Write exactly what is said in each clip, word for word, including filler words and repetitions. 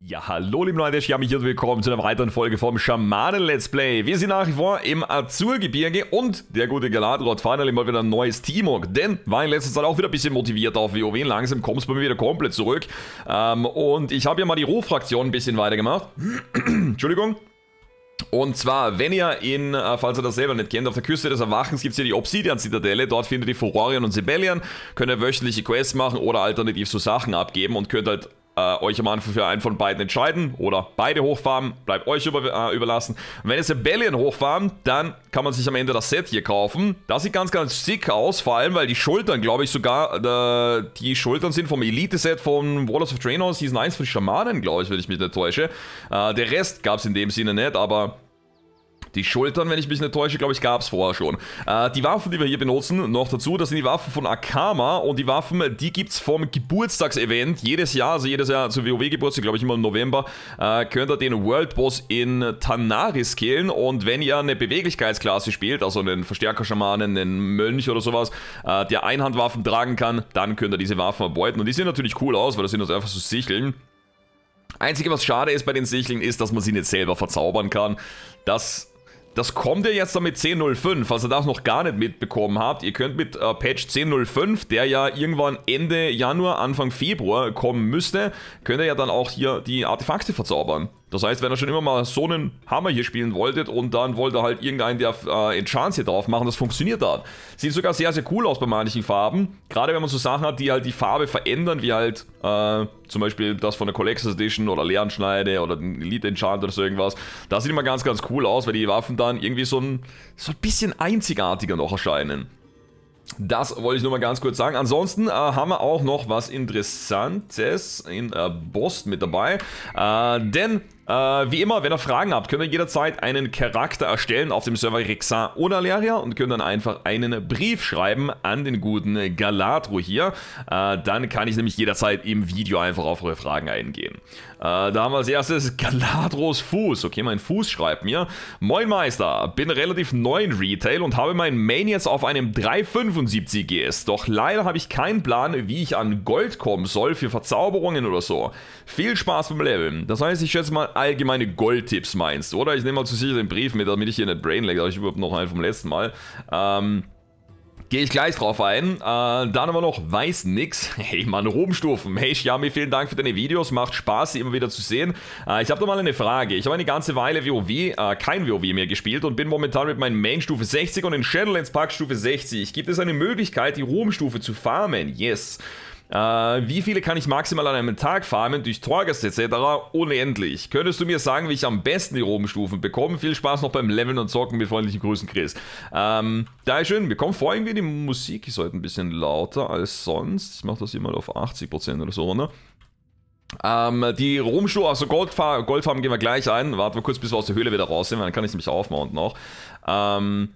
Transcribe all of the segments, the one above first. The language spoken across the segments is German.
Ja, hallo liebe Leute, ich habe mich hier willkommen zu einer weiteren Folge vom Schamanen-Let's Play. Wir sind nach wie vor im Azurgebirge und der gute Galadriel hat finally mal wieder ein neues Teamwork, denn war in letzter Zeit auch wieder ein bisschen motiviert auf WoW. Langsam kommt es bei mir wieder komplett zurück. Ähm, und ich habe ja mal die Roh-Fraktion ein bisschen weitergemacht. Entschuldigung. Und zwar, wenn ihr in, äh, falls ihr das selber nicht kennt, auf der Küste des Erwachens gibt es hier die Obsidian-Zitadelle. Dort findet ihr Furorion und Sibelian. Könnt ihr wöchentliche Quests machen oder alternativ so Sachen abgeben und könnt halt äh, euch am Anfang für einen von beiden entscheiden oder beide hochfarmen, bleibt euch über, äh, überlassen. Und wenn ihr Sibelian hochfarmt, dann kann man sich am Ende das Set hier kaufen. Das sieht ganz, ganz sick aus, vor allem, weil die Schultern, glaube ich, sogar, äh, die Schultern sind vom Elite-Set von Warlords of Draenor, Season eins von Schamanen, glaube ich, wenn ich mich nicht täusche. Äh, der Rest gab es in dem Sinne nicht, aber die Schultern, wenn ich mich nicht täusche, glaube ich, gab es vorher schon. Äh, die Waffen, die wir hier benutzen, noch dazu, das sind die Waffen von Akama. Und die Waffen, die gibt es vom Geburtstagsevent jedes Jahr, also jedes Jahr zu WoW-Geburtstag, glaube ich immer im November, äh, könnt ihr den World Boss in Tanaris killen. Und wenn ihr eine Beweglichkeitsklasse spielt, also einen Verstärker-Schamanen, einen Mönch oder sowas, äh, der Einhandwaffen tragen kann, dann könnt ihr diese Waffen erbeuten. Und die sehen natürlich cool aus, weil das sind also einfach so Sicheln. Einzige, was schade ist bei den Sicheln, ist, dass man sie nicht selber verzaubern kann. Das... Das kommt ja jetzt dann mit zehn Punkt null fünf, falls ihr das noch gar nicht mitbekommen habt. Ihr könnt mit äh, Patch zehn Punkt null fünf, der ja irgendwann Ende Januar, Anfang Februar kommen müsste, könnt ihr ja dann auch hier die Artefakte verzaubern. Das heißt, wenn ihr schon immer mal so einen Hammer hier spielen wolltet und dann wollt ihr halt irgendeinen, der äh, Enchants hier drauf machen, das funktioniert dann. Sieht sogar sehr, sehr cool aus bei manchen Farben. Gerade wenn man so Sachen hat, die halt die Farbe verändern, wie halt äh, zum Beispiel das von der Collector's Edition oder Lernschneide oder ein Elite Enchant oder so irgendwas. Das sieht immer ganz, ganz cool aus, weil die Waffen dann irgendwie so ein, so ein bisschen einzigartiger noch erscheinen. Das wollte ich nur mal ganz kurz sagen. Ansonsten äh, haben wir auch noch was Interessantes in äh, Boston mit dabei. Äh, denn, äh, wie immer, wenn ihr Fragen habt, könnt ihr jederzeit einen Charakter erstellen auf dem Server Rexxar oder Leria und könnt dann einfach einen Brief schreiben an den guten Galadriel hier. Äh, dann kann ich nämlich jederzeit im Video einfach auf eure Fragen eingehen. Äh, da haben wir als erstes Galadriels Fuß. Okay, mein Fuß schreibt mir: Moin Meister, bin relativ neu in Retail und habe meinen Main jetzt auf einem drei fünfundsiebzig G S. Doch leider habe ich keinen Plan, wie ich an Gold kommen soll für Verzauberungen oder so. Viel Spaß beim Leveln. Das heißt, ich schätze mal allgemeine Goldtipps meinst, oder? Ich nehme mal zu sicher den Brief mit, damit ich hier nicht brainlag, aber ich überhaupt noch einen vom letzten Mal. Ähm... Gehe ich gleich drauf ein. Äh, dann haben wir noch Weiß nix. Hey Mann, Ruhmstufen. Hey Xiaomi, vielen Dank für deine Videos. Macht Spaß, sie immer wieder zu sehen. Äh, ich habe da mal eine Frage. Ich habe eine ganze Weile WoW, äh, kein WoW mehr gespielt und bin momentan mit meinem Main Stufe sechzig und in Shadowlands Pack Stufe sechzig. Gibt es eine Möglichkeit, die Ruhmstufe zu farmen? Yes. Äh, wie viele kann ich maximal an einem Tag farmen durch Torghast et cetera? Unendlich. Könntest du mir sagen, wie ich am besten die Ruhmstufen bekomme? Viel Spaß noch beim Leveln und Zocken. Mit freundlichen Grüßen, Chris. Ähm, da ist schön. Wir kommen vor, irgendwie die Musik ist heute ein bisschen lauter als sonst. Ich mache das hier mal auf achtzig Prozent oder so, ne? Ähm, die Ruhmstufen, also Goldfar Goldfarben gehen wir gleich ein. Warten wir kurz, bis wir aus der Höhle wieder raus sind, weil dann kann ich es nämlich aufmounten auch. Ähm...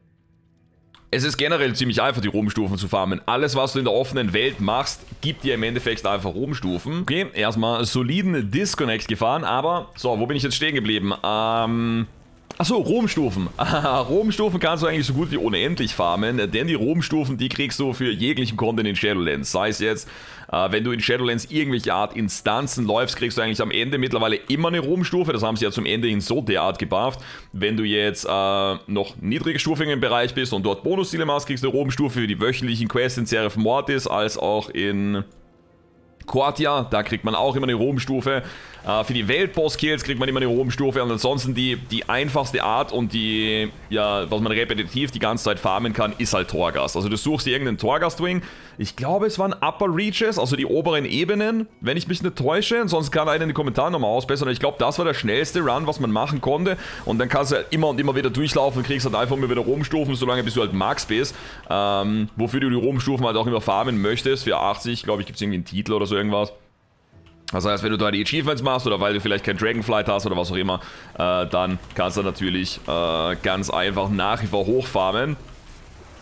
Es ist generell ziemlich einfach, die Ruhmstufen zu farmen. Alles, was du in der offenen Welt machst, gibt dir im Endeffekt einfach Ruhmstufen. Okay, erstmal soliden Disconnect gefahren, aber... So, wo bin ich jetzt stehen geblieben? Ähm... Achso, Ruhmstufen. Ruhmstufen kannst du eigentlich so gut wie unendlich farmen, denn die Ruhmstufen, die kriegst du für jeglichen Content in Shadowlands. Sei es jetzt, äh, wenn du in Shadowlands irgendwelche Art Instanzen läufst, kriegst du eigentlich am Ende mittlerweile immer eine Ruhmstufe. Das haben sie ja zum Ende hin so derart gebufft. Wenn du jetzt äh, noch niedrigstufigen Bereich bist und dort Bonusziele machst, kriegst du eine Ruhmstufe für die wöchentlichen Quests in Seraph Mortis, als auch in Quartia, da kriegt man auch immer eine Ruhmstufe. Äh, für die Weltboss-Kills kriegt man immer eine Ruhmstufe. Und ansonsten die, die einfachste Art und die, ja, was man repetitiv die ganze Zeit farmen kann, ist halt Torghast. Also du suchst dir irgendeinen Torghast-Wing. Ich glaube, es waren Upper Reaches, also die oberen Ebenen, wenn ich mich nicht täusche. Sonst kann einer in den Kommentaren nochmal ausbessern. Ich glaube, das war der schnellste Run, was man machen konnte. Und dann kannst du halt immer und immer wieder durchlaufen und kriegst halt einfach immer wieder Ruhmstufen, solange bis du halt Max bist. Ähm, wofür du die Ruhmstufen halt auch immer farmen möchtest. Für achtzig, glaube ich, gibt es irgendwie einen Titel oder so irgendwas. Das heißt, wenn du da die Achievements machst oder weil du vielleicht kein Dragonflight hast oder was auch immer, äh, dann kannst du natürlich äh, ganz einfach nach wie vor hochfarmen.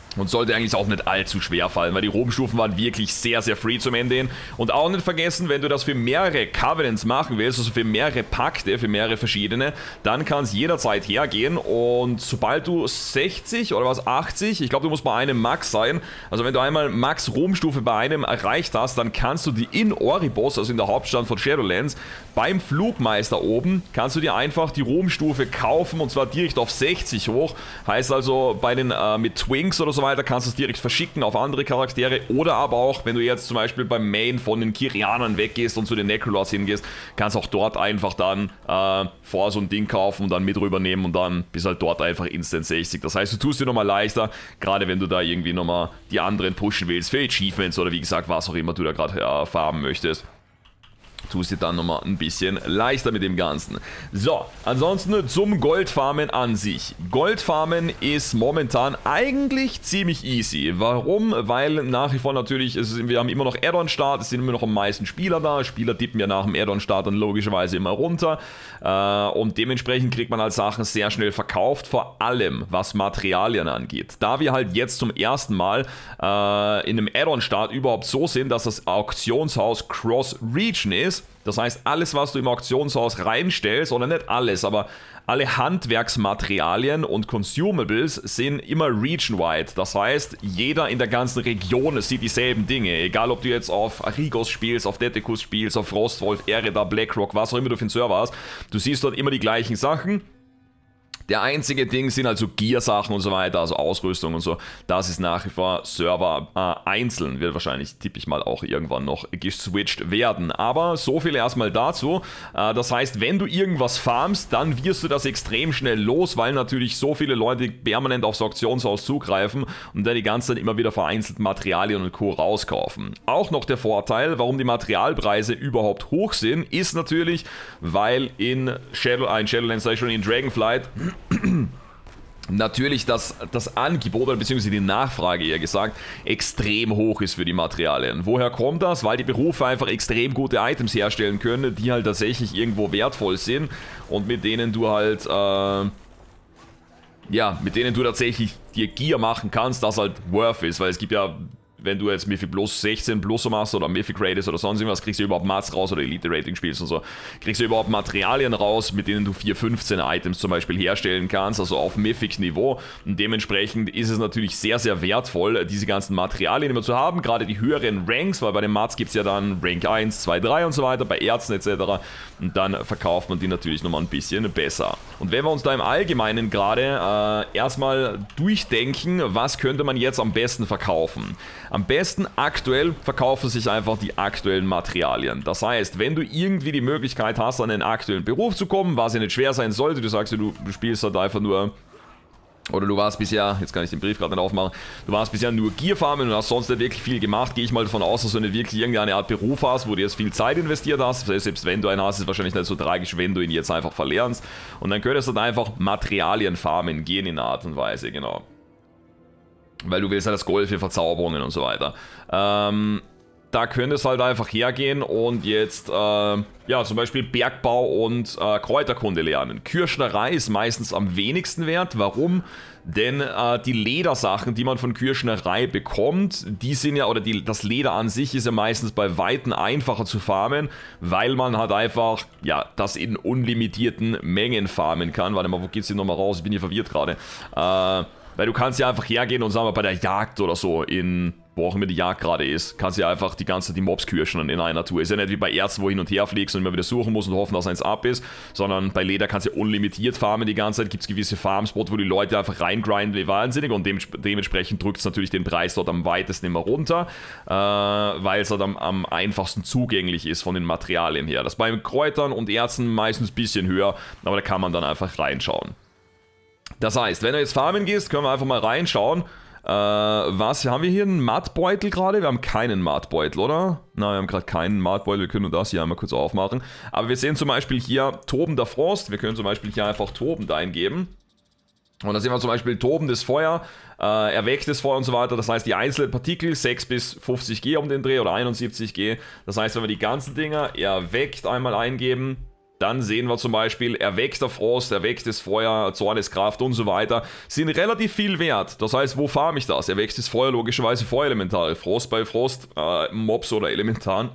Und sollte eigentlich auch nicht allzu schwer fallen, weil die Ruhmstufen waren wirklich sehr, sehr free zum Ende hin. Und auch nicht vergessen, wenn du das für mehrere Covenants machen willst, also für mehrere Pakte, für mehrere verschiedene, dann kann es jederzeit hergehen. Und sobald du sechzig oder was, achtzig, ich glaube, du musst bei einem Max sein. Also wenn du einmal Max Ruhmstufe bei einem erreicht hast, dann kannst du die in Oribos, also in der Hauptstadt von Shadowlands, beim Flugmeister oben, kannst du dir einfach die Ruhmstufe kaufen und zwar direkt auf sechzig hoch. Heißt also, bei den äh, mit Twinks oder so weiter kannst du es direkt verschicken auf andere Charaktere oder aber auch, wenn du jetzt zum Beispiel beim Main von den Kyrianern weggehst und zu den Necrolords hingehst, kannst auch dort einfach dann äh, vor so ein Ding kaufen und dann mit rübernehmen und dann bist halt dort einfach instant sechzig. Das heißt, du tust dir nochmal leichter, gerade wenn du da irgendwie nochmal die anderen pushen willst für Achievements oder wie gesagt, was auch immer du da gerade äh, farmen möchtest. Tust dir dann nochmal ein bisschen leichter mit dem Ganzen. So, ansonsten zum Goldfarmen an sich. Goldfarmen ist momentan eigentlich ziemlich easy. Warum? Weil nach wie vor natürlich, es ist, wir haben immer noch Add-on-Start, es sind immer noch am meisten Spieler da. Spieler tippen ja nach dem Add-on-Start dann logischerweise immer runter. Äh, und dementsprechend kriegt man halt Sachen sehr schnell verkauft, vor allem was Materialien angeht. Da wir halt jetzt zum ersten Mal äh, in einem Add-on-Start überhaupt so sind, dass das Auktionshaus Cross-Region ist. Das heißt, alles, was du im Auktionshaus reinstellst, oder nicht alles, aber alle Handwerksmaterialien und Consumables sind immer region-wide. Das heißt, jeder in der ganzen Region sieht dieselben Dinge. Egal, ob du jetzt auf Arigos spielst, auf Detekus spielst, auf Frostwolf, Ereda, Blackrock, was auch immer du für einen Server hast. Du siehst dort immer die gleichen Sachen. Der einzige Ding sind also Gear-Sachen und so weiter, also Ausrüstung und so. Das ist nach wie vor Server äh, einzeln. Wird wahrscheinlich, tippe ich mal, auch irgendwann noch geswitcht werden. Aber so viel erstmal dazu. Äh, das heißt, wenn du irgendwas farmst, dann wirst du das extrem schnell los, weil natürlich so viele Leute permanent aufs Auktionshaus zugreifen und dann die ganze Zeit immer wieder vereinzelt Materialien und Co. rauskaufen. Auch noch der Vorteil, warum die Materialpreise überhaupt hoch sind, ist natürlich, weil in Shadow, äh, in Shadowlands, sag ich schon, in Dragonflight natürlich das, das Angebot, oder beziehungsweise die Nachfrage eher gesagt, extrem hoch ist für die Materialien. Woher kommt das? Weil die Berufe einfach extrem gute Items herstellen können, die halt tatsächlich irgendwo wertvoll sind und mit denen du halt, äh, ja, mit denen du tatsächlich dir Gear machen kannst, das halt worth ist, weil es gibt ja, wenn du jetzt Mythic Plus sechzehn Plus machst oder Mythic Raiders oder sonst irgendwas, kriegst du überhaupt Mats raus oder Elite Rating spielst und so, kriegst du überhaupt Materialien raus, mit denen du vier, fünfzehn Items zum Beispiel herstellen kannst, also auf Mythic Niveau, und dementsprechend ist es natürlich sehr, sehr wertvoll, diese ganzen Materialien immer zu haben, gerade die höheren Ranks, weil bei den Mats gibt es ja dann Rank eins, zwei, drei und so weiter, bei Ärzten et cetera, und dann verkauft man die natürlich nochmal ein bisschen besser. Und wenn wir uns da im Allgemeinen gerade äh, erstmal durchdenken, was könnte man jetzt am besten verkaufen? Am besten aktuell verkaufen sich einfach die aktuellen Materialien. Das heißt, wenn du irgendwie die Möglichkeit hast, an einen aktuellen Beruf zu kommen, was ja nicht schwer sein sollte, du sagst, du, du spielst halt einfach nur, oder du warst bisher, jetzt kann ich den Brief gerade nicht aufmachen, du warst bisher nur Gear farmen und hast sonst nicht wirklich viel gemacht, gehe ich mal davon aus, dass du nicht wirklich irgendeine Art Beruf hast, wo du jetzt viel Zeit investiert hast. Selbst wenn du einen hast, ist es wahrscheinlich nicht so tragisch, wenn du ihn jetzt einfach verlernst. Und dann könntest du dann einfach Materialien farmen gehen in einer Art und Weise, genau. Weil du willst ja das Gold für Verzauberungen und so weiter. Ähm, da könnte es halt einfach hergehen und jetzt, äh, ja, zum Beispiel Bergbau und äh, Kräuterkunde lernen. Kürschnerei ist meistens am wenigsten wert. Warum? Denn äh, die Ledersachen, die man von Kürschnerei bekommt, die sind ja, oder die, das Leder an sich ist ja meistens bei Weitem einfacher zu farmen, weil man halt einfach, ja, das in unlimitierten Mengen farmen kann. Warte mal, wo geht's hier nochmal raus? Ich bin hier verwirrt gerade. Äh, Weil du kannst ja einfach hergehen und sagen wir bei der Jagd oder so, in wo auch immer die Jagd gerade ist, kannst du ja einfach die ganze Zeit die Mobs kürschen in einer Tour. Ist ja nicht wie bei Ärzten, wo du hin und her fliegst und immer wieder suchen musst und hoffen, dass eins ab ist, sondern bei Leder kannst du ja unlimitiert farmen die ganze Zeit. Gibt es gewisse Farmspots, wo die Leute einfach reingrinden wie wahnsinnig und dem, dementsprechend drückt es natürlich den Preis dort am weitesten immer runter, äh, weil es halt am, am einfachsten zugänglich ist von den Materialien her. Das bei Kräutern und Ärzten meistens ein bisschen höher, aber da kann man dann einfach reinschauen. Das heißt, wenn du jetzt farmen gehst, können wir einfach mal reinschauen. Äh, was, haben wir hier einen Mattbeutel gerade? Wir haben keinen Mattbeutel, oder? Nein, wir haben gerade keinen Mattbeutel, wir können das hier einmal kurz aufmachen. Aber wir sehen zum Beispiel hier tobender Frost, wir können zum Beispiel hier einfach tobend eingeben. Und da sehen wir zum Beispiel tobendes Feuer, äh, erwecktes Feuer und so weiter. Das heißt, die einzelnen Partikel, sechs bis fünfzig G um den Dreh oder einundsiebzig G. Das heißt, wenn wir die ganzen Dinger erweckt einmal eingeben, Dann sehen wir zum Beispiel erweckter Frost, erwecktes Feuer, Zorneskraft und so weiter, sind relativ viel wert. Das heißt, wo farm ich das? Erwecktes Feuer, logischerweise Feuerelementare. Frost bei Frost, äh, Mobs oder Elementaren.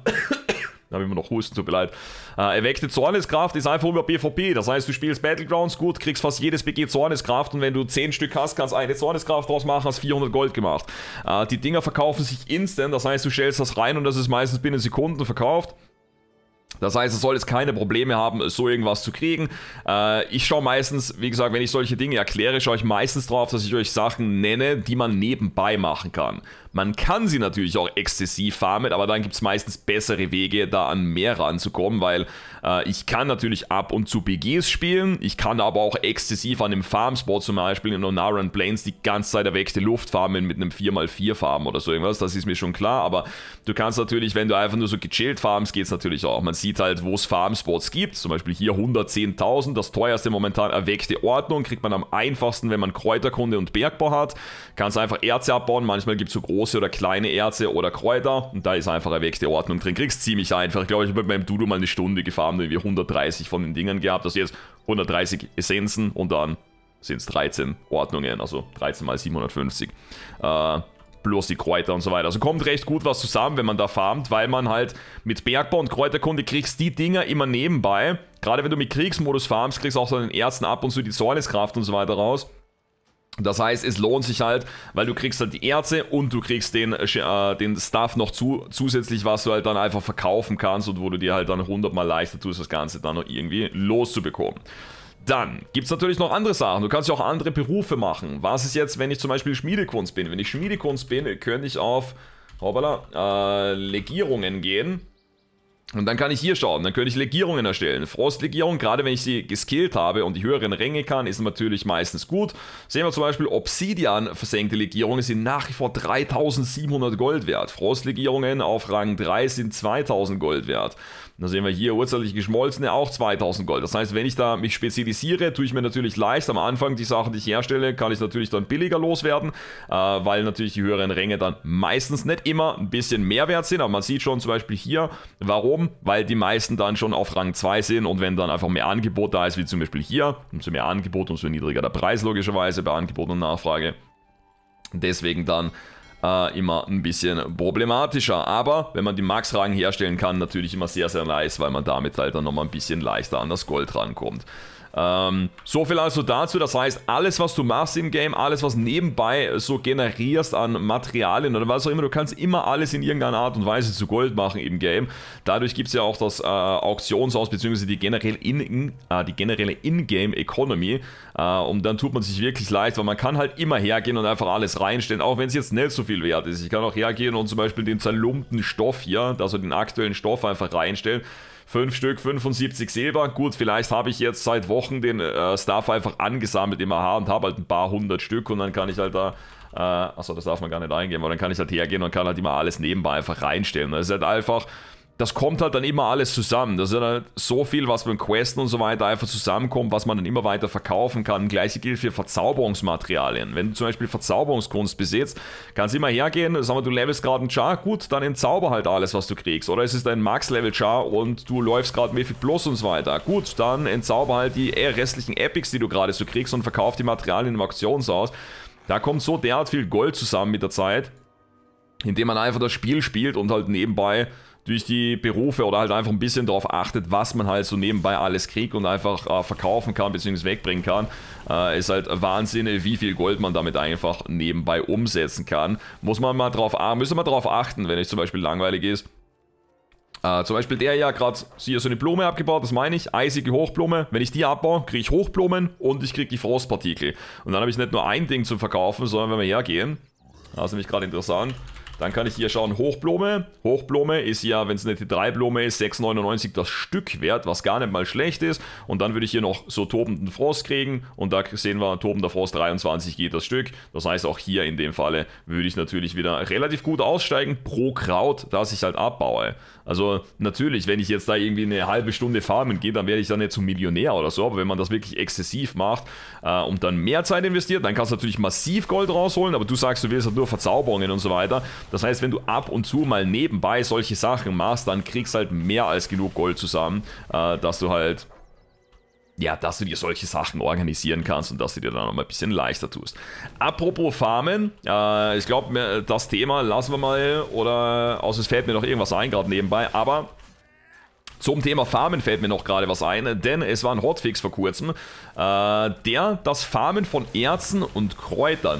Da habe ich immer noch Husten, tut mir leid. Äh, erweckte Zorneskraft ist einfach über PvP. Das heißt, du spielst Battlegrounds gut, kriegst fast jedes B G Zorneskraft und wenn du zehn Stück hast, kannst eine Zorneskraft draus machen, hast vierhundert Gold gemacht. Äh, die Dinger verkaufen sich instant, das heißt, du stellst das rein und das ist meistens binnen Sekunden verkauft. Das heißt, es soll jetzt keine Probleme haben, so irgendwas zu kriegen. Äh, ich schaue meistens, wie gesagt, wenn ich solche Dinge erkläre, schaue ich meistens drauf, dass ich euch Sachen nenne, die man nebenbei machen kann. Man kann sie natürlich auch exzessiv farmen, aber dann gibt es meistens bessere Wege, da an mehr ranzukommen, weil äh, ich kann natürlich ab und zu B Gs spielen, ich kann aber auch exzessiv an dem Farmspot zum Beispiel in Onaran Plains die ganze Zeit erweckte Luft farmen mit einem vier mal vier Farm oder so irgendwas, das ist mir schon klar, aber du kannst natürlich, wenn du einfach nur so gechillt farmst, geht es natürlich auch. Man sieht halt, wo es Farmspots gibt, zum Beispiel hier hundertzehntausend, das teuerste momentan erweckte Ordnung, kriegt man am einfachsten, wenn man Kräuterkunde und Bergbau hat, kannst einfach Erze abbauen, manchmal gibt es so große oder kleine Erze oder Kräuter und da ist einfach erweckte Ordnung drin, kriegst ziemlich einfach, ich glaube, ich habe mit meinem Dudu mal eine Stunde gefarmt, irgendwie hundertdreißig von den Dingern gehabt, also jetzt hundertdreißig Essenzen und dann sind es dreizehn Ordnungen, also dreizehn mal siebenhundertfünfzig, äh, plus die Kräuter und so weiter. Also kommt recht gut was zusammen, wenn man da farmt, weil man halt mit Bergbau und Kräuterkunde kriegst die Dinger immer nebenbei. Gerade wenn du mit Kriegsmodus farmst, kriegst du auch so den Ärzten ab und zu die Zorneskraft und so weiter raus. Das heißt, es lohnt sich halt, weil du kriegst halt die Erze und du kriegst den, äh, den Stuff noch zu, zusätzlich, was du halt dann einfach verkaufen kannst und wo du dir halt dann hundertmal leichter tust, das Ganze dann noch irgendwie loszubekommen. Dann gibt es natürlich noch andere Sachen. Du kannst ja auch andere Berufe machen. Was ist jetzt, wenn ich zum Beispiel Schmiedekunst bin? Wenn ich Schmiedekunst bin, könnte ich auf hoppala, äh, Legierungen gehen. Und dann kann ich hier schauen, dann könnte ich Legierungen erstellen. Frostlegierung, gerade wenn ich sie geskillt habe und die höheren Ränge kann, ist natürlich meistens gut. Sehen wir zum Beispiel Obsidian versenkte Legierungen sind nach wie vor dreitausendsiebenhundert Gold wert. Frostlegierungen auf Rang drei sind zweitausend Gold wert. Da sehen wir hier urzeitlich geschmolzene auch zweitausend Gold. Das heißt, wenn ich da mich spezialisiere, tue ich mir natürlich leicht. Am Anfang die Sachen, die ich herstelle, kann ich natürlich dann billiger loswerden, äh, weil natürlich die höheren Ränge dann meistens nicht immer ein bisschen mehr wert sind. Aber man sieht schon zum Beispiel hier, warum? Weil die meisten dann schon auf Rang zwei sind und wenn dann einfach mehr Angebot da ist, wie zum Beispiel hier, umso mehr Angebot, umso niedriger der Preis logischerweise bei Angebot und Nachfrage. Deswegen dann Uh, immer ein bisschen problematischer, aber wenn man die Max-Rang herstellen kann, natürlich immer sehr, sehr nice, weil man damit halt dann nochmal ein bisschen leichter an das Gold rankommt. Ähm, so viel also dazu, das heißt, alles was du machst im Game, alles was nebenbei so generierst an Materialien oder was auch immer, du kannst immer alles in irgendeiner Art und Weise zu Gold machen im Game. Dadurch gibt es ja auch das äh, Auktionshaus bzw. die generell in, in, äh, die generelle In-Game Economy äh, und dann tut man sich wirklich leicht, weil man kann halt immer hergehen und einfach alles reinstellen, auch wenn es jetzt nicht so viel wert ist. Ich kann auch hergehen und zum Beispiel den zerlumpten Stoff hier, also den aktuellen Stoff einfach reinstellen. fünf Stück, fünfundsiebzig Silber. Gut, vielleicht habe ich jetzt seit Wochen den äh, Stuff einfach angesammelt im A H und habe halt ein paar hundert Stück und dann kann ich halt da, äh, achso, das darf man gar nicht eingeben, aber dann kann ich halt hergehen und kann halt immer alles nebenbei einfach reinstellen. Das ist halt einfach, das kommt halt dann immer alles zusammen. Das ist halt so viel, was beim Questen und so weiter einfach zusammenkommt, was man dann immer weiter verkaufen kann. Gleiche gilt für Verzauberungsmaterialien. Wenn du zum Beispiel Verzauberungskunst besitzt, kannst du immer hergehen, sagen wir, du levelst gerade einen Char, gut, dann entzauber halt alles, was du kriegst. Oder es ist ein Max-Level-Char und du läufst gerade Mythic Plus und so weiter. Gut, dann entzauber halt die restlichen Epics, die du gerade so kriegst und verkauf die Materialien im Auktionshaus. Da kommt so derart viel Gold zusammen mit der Zeit, indem man einfach das Spiel spielt und halt nebenbei durch die Berufe oder halt einfach ein bisschen darauf achtet, was man halt so nebenbei alles kriegt und einfach äh, verkaufen kann bzw. wegbringen kann. Äh, ist halt Wahnsinn, wie viel Gold man damit einfach nebenbei umsetzen kann. Muss man mal drauf, müssen wir darauf achten, wenn es zum Beispiel langweilig ist. Äh, zum Beispiel der ja gerade hier so eine Blume abgebaut, das meine ich, eisige Hochblume. Wenn ich die abbaue, kriege ich Hochblumen und ich kriege die Frostpartikel. Und dann habe ich nicht nur ein Ding zum Verkaufen, sondern wenn wir hergehen, das ist nämlich gerade interessant, dann kann ich hier schauen, Hochblume. Hochblume ist ja, wenn es eine T drei Blume ist, sechs neunundneunzig das Stück wert, was gar nicht mal schlecht ist. Und dann würde ich hier noch so tobenden Frost kriegen. Und da sehen wir, tobender Frost dreiundzwanzig geht das Stück. Das heißt, auch hier in dem Falle würde ich natürlich wieder relativ gut aussteigen pro Kraut, das ich halt abbaue. Also natürlich, wenn ich jetzt da irgendwie eine halbe Stunde farmen gehe, dann werde ich dann nicht zum Millionär oder so. Aber wenn man das wirklich exzessiv macht äh, und dann mehr Zeit investiert, dann kannst du natürlich massiv Gold rausholen. Aber du sagst, du willst halt nur Verzauberungen und so weiter. Das heißt, wenn du ab und zu mal nebenbei solche Sachen machst, dann kriegst du halt mehr als genug Gold zusammen, äh, dass du halt ja, dass du dir solche Sachen organisieren kannst und dass du dir dann noch mal ein bisschen leichter tust. Apropos Farmen, äh, ich glaube, das Thema lassen wir mal, oder außer es fällt mir noch irgendwas ein, gerade nebenbei, aber zum Thema Farmen fällt mir noch gerade was ein, denn es war ein Hotfix vor kurzem, äh, der das Farmen von Erzen und Kräutern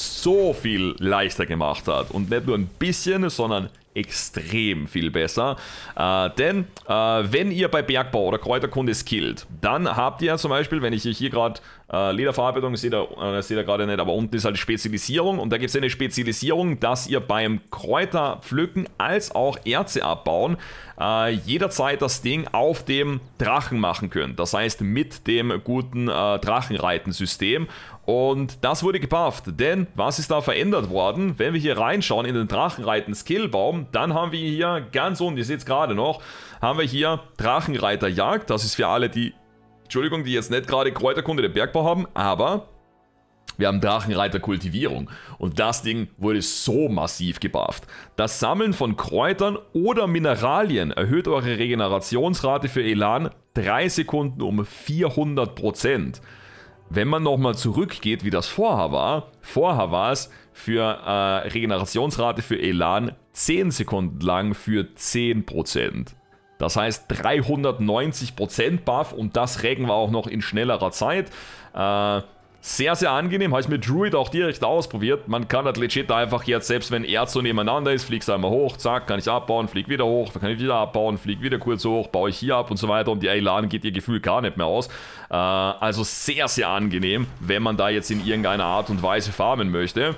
so viel leichter gemacht hat. Und nicht nur ein bisschen, sondern extrem viel besser. Äh, denn äh, wenn ihr bei Bergbau oder Kräuterkunde skillt, dann habt ihr zum Beispiel, wenn ich hier gerade äh, Lederverarbeitung, seht ihr, äh, seht ihr gerade nicht, aber unten ist halt Spezialisierung und da gibt es eine Spezialisierung, dass ihr beim Kräuterpflücken als auch Erze abbauen äh, jederzeit das Ding auf dem Drachen machen könnt. Das heißt mit dem guten äh, Drachenreitensystem. Und das wurde gebufft, denn was ist da verändert worden? Wenn wir hier reinschauen in den Drachenreiten-Skillbaum, dann haben wir hier ganz unten, ihr seht es gerade noch, haben wir hier Drachenreiterjagd. Das ist für alle, die, Entschuldigung, die jetzt nicht gerade Kräuterkunde der Bergbau haben, aber wir haben Drachenreiter-Kultivierung. Und das Ding wurde so massiv gebufft. Das Sammeln von Kräutern oder Mineralien erhöht eure Regenerationsrate für Elan drei Sekunden um vierhundert Prozent. Wenn man nochmal zurückgeht, wie das vorher war, vorher war es für äh, Regenerationsrate für Elan zehn Sekunden lang für zehn Prozent. Das heißt dreihundertneunzig Prozent Buff und das regen wir auch noch in schnellerer Zeit. Äh, Sehr, sehr angenehm, habe ich mit Druid auch direkt ausprobiert. Man kann das legit einfach jetzt, selbst wenn Erz so nebeneinander ist, fliegst du einmal hoch, zack, kann ich abbauen, flieg wieder hoch, kann ich wieder abbauen, flieg wieder kurz hoch, baue ich hier ab und so weiter und die Elan geht ihr Gefühl gar nicht mehr aus. Äh, also sehr, sehr angenehm, wenn man da jetzt in irgendeiner Art und Weise farmen möchte.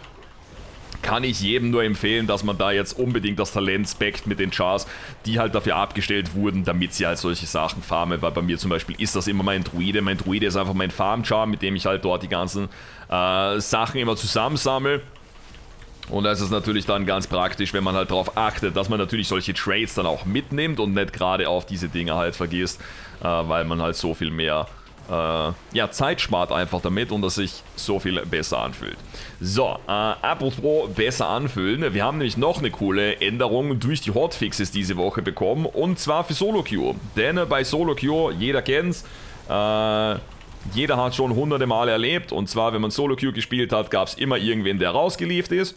Kann ich jedem nur empfehlen, dass man da jetzt unbedingt das Talent speckt mit den Chars, die halt dafür abgestellt wurden, damit sie halt solche Sachen farmen, weil bei mir zum Beispiel ist das immer mein Druide. Mein Druide ist einfach mein Farm-Char, mit dem ich halt dort die ganzen äh, Sachen immer zusammensammle. Und das ist natürlich dann ganz praktisch, wenn man halt darauf achtet, dass man natürlich solche Trades dann auch mitnimmt und nicht gerade auf diese Dinge halt vergisst, äh, weil man halt so viel mehr Äh, ja, Zeit spart einfach damit und das sich so viel besser anfühlt. So, äh, apropos besser anfühlen, wir haben nämlich noch eine coole Änderung durch die Hotfixes diese Woche bekommen und zwar für Solo-Queue. Denn äh, bei Solo-Queue, jeder kennt's, äh, jeder hat schon hunderte Male erlebt und zwar, wenn man Solo-Queue gespielt hat, gab es immer irgendwen, der rausgelieft ist.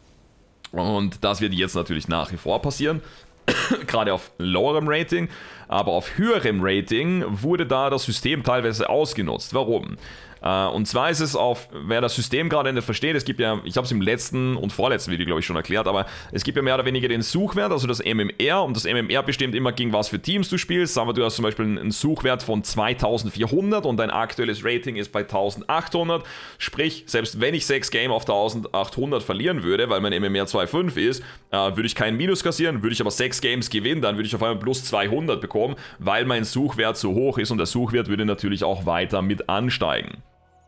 Und das wird jetzt natürlich nach wie vor passieren. Gerade auf lowerem Rating, aber auf höherem Rating wurde da das System teilweise ausgenutzt. Warum? Äh, und zwar ist es auf, wer das System gerade nicht versteht, es gibt ja, ich habe es im letzten und vorletzten Video glaube ich schon erklärt, aber es gibt ja mehr oder weniger den Suchwert, also das M M R und das M M R bestimmt immer gegen was für Teams du spielst. Sagen wir, du hast zum Beispiel einen Suchwert von zweitausendvierhundert und dein aktuelles Rating ist bei eintausendachthundert, sprich, selbst wenn ich sechs Game auf eintausendachthundert verlieren würde, weil mein M M R zwei Komma fünf ist, äh, würde ich keinen Minus kassieren, würde ich aber sechs Games gewinnen, dann würde ich auf einmal plus zweihundert bekommen, weil mein Suchwert so hoch ist und der Suchwert würde natürlich auch weiter mit ansteigen.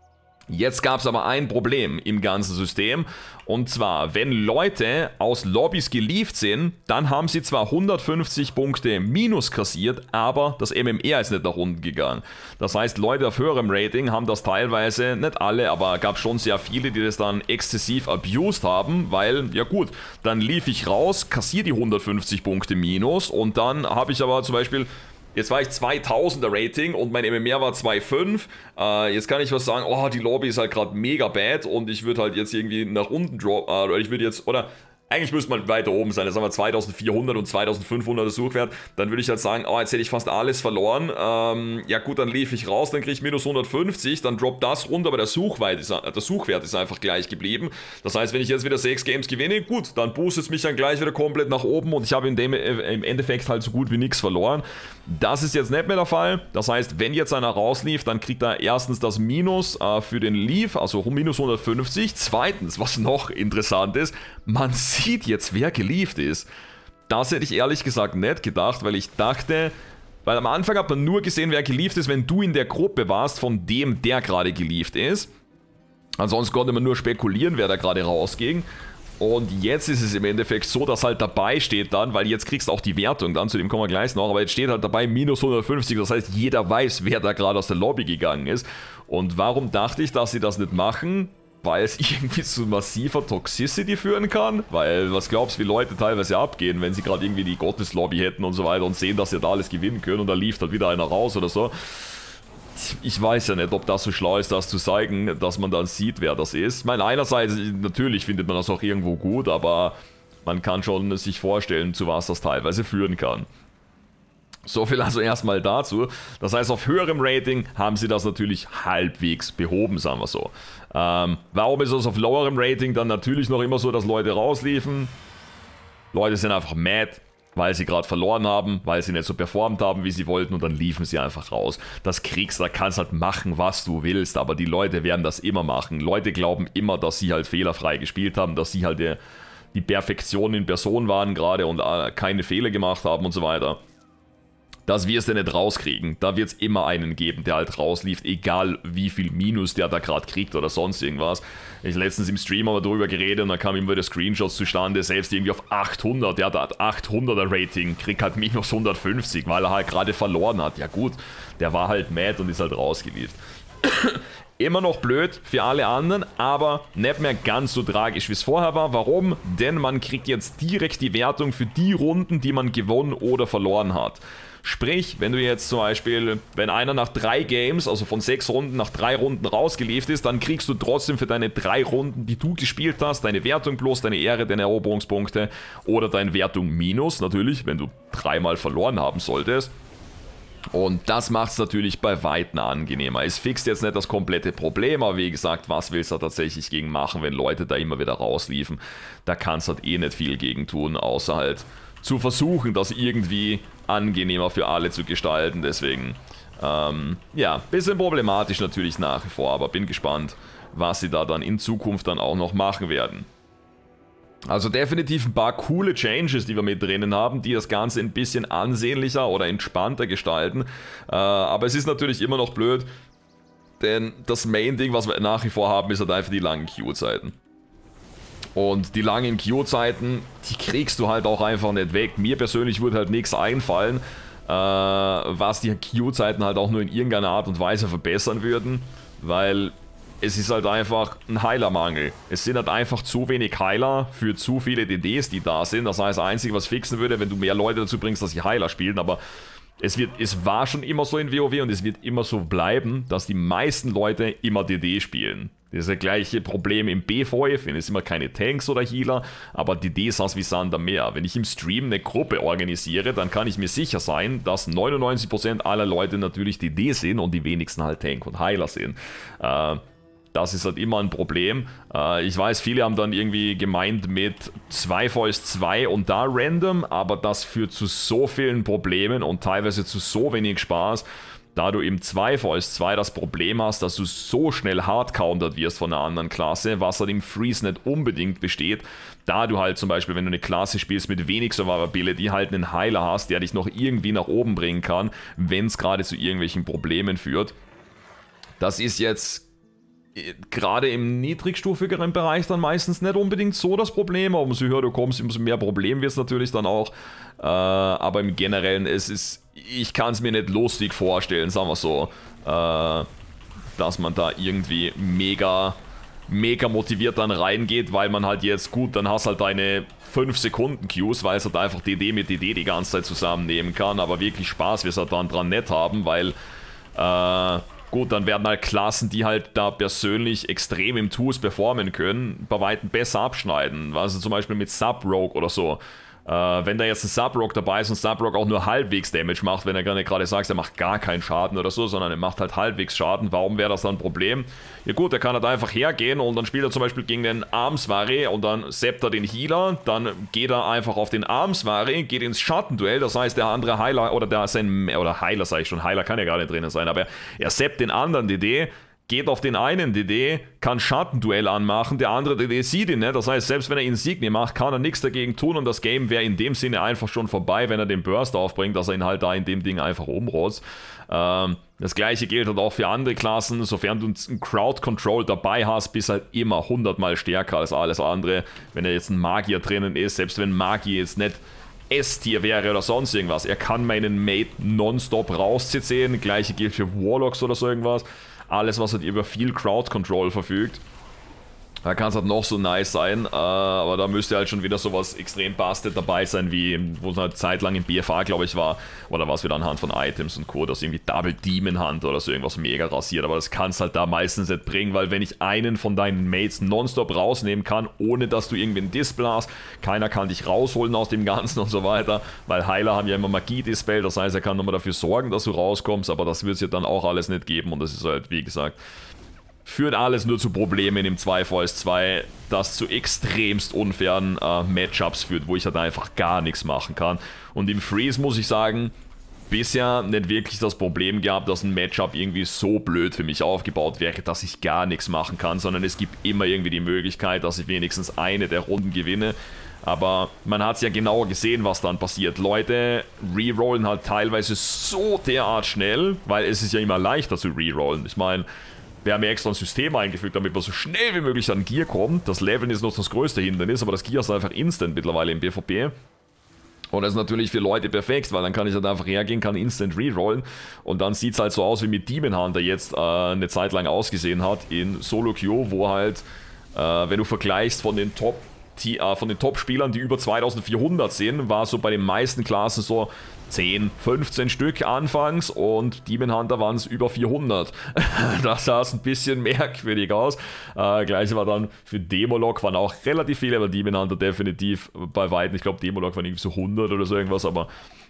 Jetzt gab es aber ein Problem im ganzen System und zwar, wenn Leute aus Lobbys gelieft sind, dann haben sie zwar hundertfünfzig Punkte minus kassiert, aber das M M R ist nicht nach unten gegangen. Das heißt, Leute auf höherem Rating haben das teilweise, nicht alle, aber gab schon sehr viele, die das dann exzessiv abused haben, weil, ja gut, dann lief ich raus, kassiere die hundertfünfzig Punkte minus und dann habe ich aber zum Beispiel... Jetzt war ich zweitausender Rating und mein M M R war zwei Komma fünf. Äh, jetzt kann ich was sagen, oh, die Lobby ist halt gerade mega bad und ich würde halt jetzt irgendwie nach unten drop, äh, oder ich würde jetzt, oder eigentlich müsste man weiter oben sein, jetzt haben wir zweitausendvierhundert und zweitausendfünfhundert Suchwert, dann würde ich halt sagen, oh, jetzt hätte ich fast alles verloren, ähm, ja gut, dann lief ich raus, dann kriege ich minus hundertfünfzig, dann droppt das runter, aber der Suchwert, ist, der Suchwert ist einfach gleich geblieben. Das heißt, wenn ich jetzt wieder sechs Games gewinne, gut, dann boostet es mich dann gleich wieder komplett nach oben und ich habe in dem, im Endeffekt halt so gut wie nichts verloren. Das ist jetzt nicht mehr der Fall, das heißt, wenn jetzt einer rauslief, dann kriegt er erstens das Minus äh, für den Leaf, also minus hundertfünfzig, zweitens, was noch interessant ist, man sieht jetzt, wer gelieft ist. Das hätte ich ehrlich gesagt nicht gedacht, weil ich dachte, weil am Anfang hat man nur gesehen, wer gelieft ist, wenn du in der Gruppe warst, von dem, der gerade gelieft ist. Ansonsten konnte man nur spekulieren, wer da gerade rausging. Und jetzt ist es im Endeffekt so, dass halt dabei steht dann, weil jetzt kriegst du auch die Wertung dann, zu dem kommen wir gleich noch, aber jetzt steht halt dabei minus hundertfünfzig, das heißt, jeder weiß, wer da gerade aus der Lobby gegangen ist. Und warum dachte ich, dass sie das nicht machen? Weil es irgendwie zu massiver Toxicity führen kann. Weil, was glaubst du, wie Leute teilweise abgehen, wenn sie gerade irgendwie die Gotteslobby hätten und so weiter und sehen, dass sie da alles gewinnen können und da lief halt wieder einer raus oder so. ich, ich weiß ja nicht, ob das so schlau ist, das zu zeigen, dass man dann sieht, wer das ist. Ich meine, einerseits, natürlich findet man das auch irgendwo gut, aber man kann schon sich vorstellen, zu was das teilweise führen kann. So viel also erstmal dazu. Das heißt, auf höherem Rating haben sie das natürlich halbwegs behoben, sagen wir so. Ähm, warum ist es auf lowerem Rating dann natürlich noch immer so, dass Leute rausliefen? Leute sind einfach mad, weil sie gerade verloren haben, weil sie nicht so performt haben, wie sie wollten, und dann liefen sie einfach raus. Das kriegst du, da kannst halt machen, was du willst, aber die Leute werden das immer machen. Leute glauben immer, dass sie halt fehlerfrei gespielt haben, dass sie halt die, die Perfektion in Person waren gerade und äh, keine Fehler gemacht haben und so weiter. Das wirst du nicht rauskriegen. Da wird es immer einen geben, der halt rauslief, egal wie viel Minus der da gerade kriegt oder sonst irgendwas. Ich letztens im Stream aber darüber geredet und dann kam immer der Screenshots zustande, selbst irgendwie auf achthundert, der hat achthunderter Rating, kriegt halt minus hundertfünfzig, weil er halt gerade verloren hat. Ja gut, der war halt mad und ist halt rausgelieft. Immer noch blöd für alle anderen, aber nicht mehr ganz so tragisch, wie es vorher war. Warum? Denn man kriegt jetzt direkt die Wertung für die Runden, die man gewonnen oder verloren hat. Sprich, wenn du jetzt zum Beispiel, wenn einer nach drei Games, also von sechs Runden nach drei Runden rausgelieft ist, dann kriegst du trotzdem für deine drei Runden, die du gespielt hast, deine Wertung plus, deine Ehre, deine Eroberungspunkte oder deine Wertung minus, natürlich, wenn du dreimal verloren haben solltest. Und das macht es natürlich bei Weitem angenehmer. Es fixt jetzt nicht das komplette Problem, aber wie gesagt, was willst du da tatsächlich gegen machen, wenn Leute da immer wieder rausliefen? Da kannst du halt eh nicht viel gegen tun, außer halt zu versuchen, das irgendwie angenehmer für alle zu gestalten. Deswegen, ähm, ja, bisschen problematisch natürlich nach wie vor, aber bin gespannt, was sie da dann in Zukunft dann auch noch machen werden. Also definitiv ein paar coole Changes, die wir mit drinnen haben, die das Ganze ein bisschen ansehnlicher oder entspannter gestalten. Äh, aber es ist natürlich immer noch blöd, denn das Main-Ding, was wir nach wie vor haben, ist halt einfach die langen Queue-Zeiten. Und die langen Queue-Zeiten, die kriegst du halt auch einfach nicht weg. Mir persönlich würde halt nichts einfallen, äh, was die Queue-Zeiten halt auch nur in irgendeiner Art und Weise verbessern würden, weil es ist halt einfach ein Heilermangel. Es sind halt einfach zu wenig Heiler für zu viele D Ds, die da sind. Das heißt, das Einzige, was fixen würde, wenn du mehr Leute dazu bringst, dass sie Heiler spielen, aber es, wird, es war schon immer so in WoW und es wird immer so bleiben, dass die meisten Leute immer D D spielen. Das ist das gleiche Problem im B V F, es sind immer keine Tanks oder Healer, aber D Ds hast wie Sand am Meer. Wenn ich im Stream eine Gruppe organisiere, dann kann ich mir sicher sein, dass neunundneunzig Prozent aller Leute natürlich D D sind und die wenigsten halt Tank und Heiler sind. Äh, Das ist halt immer ein Problem. Äh, ich weiß, viele haben dann irgendwie gemeint mit zwei vs zwei und da random, aber das führt zu so vielen Problemen und teilweise zu so wenig Spaß, da du im zwei vs zwei das Problem hast, dass du so schnell hardcountert wirst von einer anderen Klasse, was halt im Freeze nicht unbedingt besteht, da du halt zum Beispiel, wenn du eine Klasse spielst mit wenig Survivability, halt einen Heiler hast, der dich noch irgendwie nach oben bringen kann, wenn es gerade zu irgendwelchen Problemen führt. Das ist jetzt gerade im niedrigstufigeren Bereich dann meistens nicht unbedingt so das Problem, aber umso höher du kommst, umso mehr Problem wird es natürlich dann auch, äh, aber im Generellen, es ist, ich kann es mir nicht lustig vorstellen, sagen wir so, äh, dass man da irgendwie mega, mega motiviert dann reingeht, weil man halt jetzt, gut, dann hast halt deine fünf Sekunden Queues, weil es halt einfach D D mit D D die ganze Zeit zusammennehmen kann, aber wirklich Spaß wirst du halt dann dran nicht haben, weil, äh, gut, dann werden halt Klassen, die halt da persönlich extrem im Tools performen können, bei weitem besser abschneiden. Also zum Beispiel mit Sub-Rogue oder so. Äh, wenn da jetzt ein Sub-Rogue dabei ist und Sub-Rogue auch nur halbwegs Damage macht, wenn er gerade sagt, er macht gar keinen Schaden oder so, sondern er macht halt halbwegs Schaden, warum wäre das dann ein Problem? Ja gut, er kann halt einfach hergehen und dann spielt er zum Beispiel gegen den Armsvari und dann seppt er den Healer, dann geht er einfach auf den Armsvari, geht ins Schattenduell, das heißt der andere Heiler, oder der sein, oder Heiler sage ich schon, Heiler kann ja gar nicht drinnen sein, aber er seppt den anderen D D, geht auf den einen D D, kann Schattenduell anmachen, der andere D D sieht ihn nicht, das heißt, selbst wenn er Insignie macht, kann er nichts dagegen tun und das Game wäre in dem Sinne einfach schon vorbei, wenn er den Burst aufbringt, dass er ihn halt da in dem Ding einfach umrotzt. Ähm, das gleiche gilt halt auch für andere Klassen, sofern du ein Crowd Control dabei hast, bist halt immer hundertmal stärker als alles andere, wenn er jetzt ein Magier drinnen ist, selbst wenn Magier jetzt nicht S-Tier wäre oder sonst irgendwas, er kann meinen Mate nonstop rausziehen, gleiche gilt für Warlocks oder so irgendwas. Alles, was halt über viel Crowd Control verfügt. Da kann es halt noch so nice sein, äh, aber da müsste halt schon wieder sowas extrem busted dabei sein, wie wo es eine Zeit lang im B F A, glaube ich, war. Oder was wieder anhand von Items und Co., dass irgendwie Double Demon Hunter oder so irgendwas mega rasiert. Aber das kannst halt da meistens nicht bringen, weil wenn ich einen von deinen Mates nonstop rausnehmen kann, ohne dass du irgendwie einen Dispel hast, keiner kann dich rausholen aus dem Ganzen und so weiter, weil Heiler haben ja immer Magie-Dispel, das heißt, er kann nochmal dafür sorgen, dass du rauskommst, aber das wird es ja dann auch alles nicht geben und das ist halt, wie gesagt, führt alles nur zu Problemen im zwei vs zwei, das zu extremst unfairen äh, Matchups führt, wo ich halt einfach gar nichts machen kann. Und im Freeze muss ich sagen, bisher nicht wirklich das Problem gehabt, dass ein Matchup irgendwie so blöd für mich aufgebaut wäre, dass ich gar nichts machen kann, sondern es gibt immer irgendwie die Möglichkeit, dass ich wenigstens eine der Runden gewinne. Aber man hat es ja genauer gesehen, was dann passiert. Leute rerollen halt teilweise so derart schnell, weil es ist ja immer leichter zu rerollen. Ich meine, wir haben ja extra ein System eingefügt, damit man so schnell wie möglich an Gear kommt. Das Leveln ist noch das größte Hindernis, aber das Gear ist einfach instant mittlerweile im PvP. Und das ist natürlich für Leute perfekt, weil dann kann ich halt einfach hergehen, kann instant rerollen. Und dann sieht es halt so aus, wie mit Demon Hunter jetzt äh, eine Zeit lang ausgesehen hat in Solo Queue, wo halt, äh, wenn du vergleichst von den Top Die, äh, von den Top-Spielern, die über zweitausendvierhundert sind, war so bei den meisten Klassen so zehn, fünfzehn Stück anfangs und Demon Hunter waren es über vierhundert. Das sah ein bisschen merkwürdig aus. Äh, Gleiche war dann für Demolog, waren auch relativ viele, aber Demon Hunter definitiv bei Weitem. Ich glaube, Demolog waren irgendwie so hundert oder so irgendwas, aber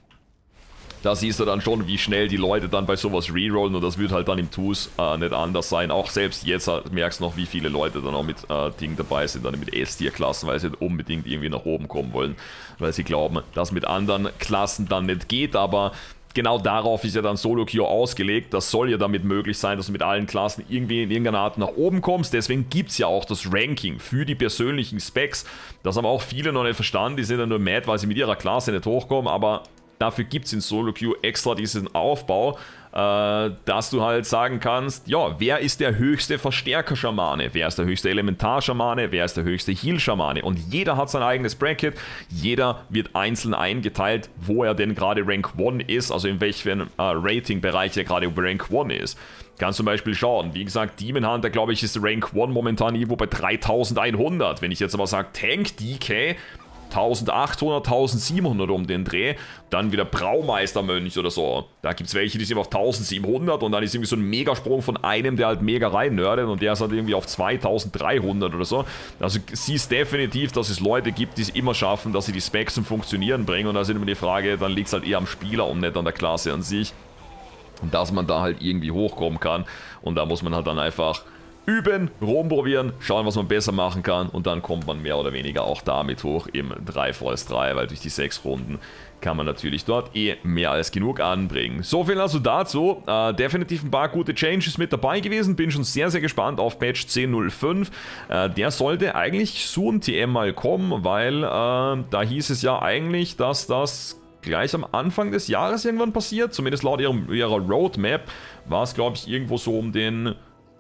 da siehst du dann schon, wie schnell die Leute dann bei sowas rerollen und das wird halt dann im T U S äh, nicht anders sein. Auch selbst jetzt halt, merkst du noch, wie viele Leute dann auch mit äh, Ding dabei sind, dann mit S-Tier-Klassen, weil sie nicht unbedingt irgendwie nach oben kommen wollen, weil sie glauben, dass mit anderen Klassen dann nicht geht, aber genau darauf ist ja dann Solo Queue ausgelegt. Das soll ja damit möglich sein, dass du mit allen Klassen irgendwie in irgendeiner Art nach oben kommst. Deswegen gibt es ja auch das Ranking für die persönlichen Specs. Das haben auch viele noch nicht verstanden, die sind dann nur mad, weil sie mit ihrer Klasse nicht hochkommen, aber dafür gibt es in Solo Queue extra diesen Aufbau, äh, dass du halt sagen kannst, ja, wer ist der höchste Verstärker-Schamane, wer ist der höchste Elementar-Schamane, wer ist der höchste Heal-Schamane und jeder hat sein eigenes Bracket, jeder wird einzeln eingeteilt, wo er denn gerade Rank eins ist, also in welchem äh, Rating-Bereich er gerade Rank eins ist. Kannst zum Beispiel schauen, wie gesagt, Demon Hunter, glaube ich, ist Rank eins momentan irgendwo bei dreitausendeinhundert. Wenn ich jetzt aber sage, Tank D K, eintausendachthundert, eintausendsiebenhundert um den Dreh, dann wieder Braumeistermönch oder so. Da gibt es welche, die sind auf eintausendsiebenhundert und dann ist irgendwie so ein Megasprung von einem, der halt mega rein nerdet und der ist halt irgendwie auf zweitausenddreihundert oder so. Also siehst definitiv, dass es Leute gibt, die es immer schaffen, dass sie die Specs zum Funktionieren bringen und da ist immer die Frage, dann liegt es halt eher am Spieler und nicht an der Klasse an sich. Und dass man da halt irgendwie hochkommen kann und da muss man halt dann einfach üben, rumprobieren, schauen, was man besser machen kann und dann kommt man mehr oder weniger auch damit hoch im drei vs drei, weil durch die sechs Runden kann man natürlich dort eh mehr als genug anbringen. So viel also dazu. Äh, definitiv ein paar gute Changes mit dabei gewesen. Bin schon sehr, sehr gespannt auf Patch zehn Punkt null fünf. Äh, der sollte eigentlich soon T M mal kommen, weil äh, da hieß es ja eigentlich, dass das gleich am Anfang des Jahres irgendwann passiert. Zumindest laut ihrem, ihrer Roadmap war es, glaube ich, irgendwo so um den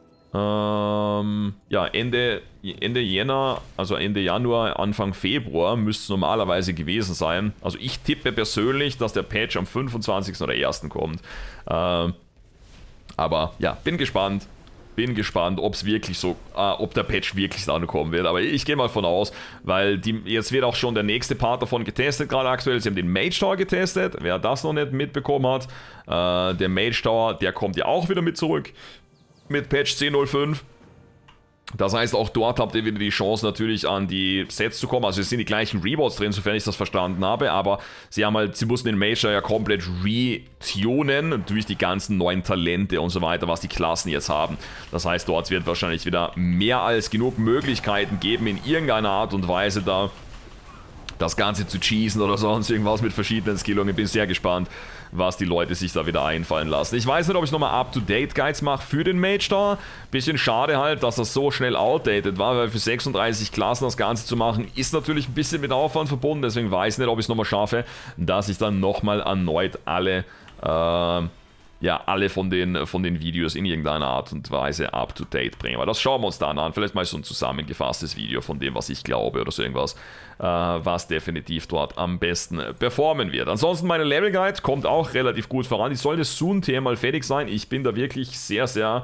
Ähm, ja, Ende, Ende Jänner, also Ende Januar, Anfang Februar müsste es normalerweise gewesen sein. Also ich tippe persönlich, dass der Patch am fünfundzwanzigsten oder ersten kommt. Ähm, aber ja, bin gespannt. Bin gespannt, ob es wirklich so, äh, ob der Patch wirklich dann kommen wird. Aber ich gehe mal von aus, weil die, jetzt wird auch schon der nächste Part davon getestet, gerade aktuell. Sie haben den Mage Tower getestet. Wer das noch nicht mitbekommen hat, äh, der Mage Tower, der kommt ja auch wieder mit zurück. Mit Patch zehn Punkt null fünf. Das heißt, auch dort habt ihr wieder die Chance natürlich an die Sets zu kommen. Also es sind die gleichen Rewards drin, sofern ich das verstanden habe, aber sie haben halt, sie mussten den Major ja komplett retunen durch die ganzen neuen Talente und so weiter, was die Klassen jetzt haben. Das heißt, dort wird wahrscheinlich wieder mehr als genug Möglichkeiten geben, in irgendeiner Art und Weise da das Ganze zu cheesen oder sonst irgendwas mit verschiedenen Skillungen. Ich bin sehr gespannt, was die Leute sich da wieder einfallen lassen. Ich weiß nicht, ob ich nochmal Up-to-Date-Guides mache für den Mage Tower. Bisschen schade halt, dass das so schnell outdated war, weil für sechsunddreißig Klassen das Ganze zu machen, ist natürlich ein bisschen mit Aufwand verbunden. Deswegen weiß ich nicht, ob ich es nochmal schaffe, dass ich dann nochmal erneut alle... Äh, ja, alle von den, von den Videos in irgendeiner Art und Weise up-to-date bringen. Aber das schauen wir uns dann an. Vielleicht mal so ein zusammengefasstes Video von dem, was ich glaube oder so irgendwas, äh, was definitiv dort am besten performen wird. Ansonsten meine Level Guide kommt auch relativ gut voran. Die sollte soon T M mal fertig sein. Ich bin da wirklich sehr, sehr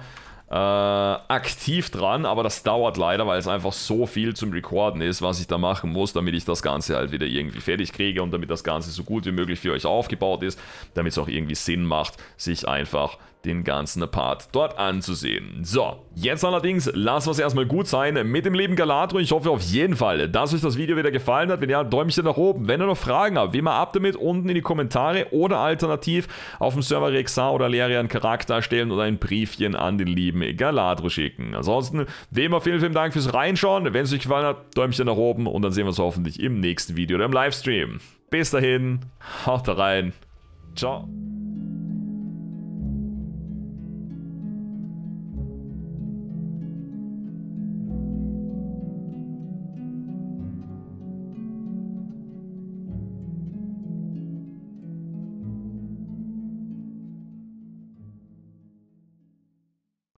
äh, aktiv dran, aber das dauert leider, weil es einfach so viel zum Recorden ist, was ich da machen muss, damit ich das Ganze halt wieder irgendwie fertig kriege und damit das Ganze so gut wie möglich für euch aufgebaut ist, damit es auch irgendwie Sinn macht, sich einfach den ganzen Part dort anzusehen. So, jetzt allerdings lassen wir es erstmal gut sein mit dem lieben Galadro. Ich hoffe auf jeden Fall, dass euch das Video wieder gefallen hat. Wenn ja, Däumchen nach oben. Wenn ihr noch Fragen habt, wie immer ab damit unten in die Kommentare oder alternativ auf dem Server Rexar oder Leria einen Charakter erstellen oder ein Briefchen an den lieben Galadro schicken. Ansonsten, wie immer, vielen, vielen Dank fürs Reinschauen. Wenn es euch gefallen hat, Däumchen nach oben und dann sehen wir uns hoffentlich im nächsten Video oder im Livestream. Bis dahin, haut rein. Ciao.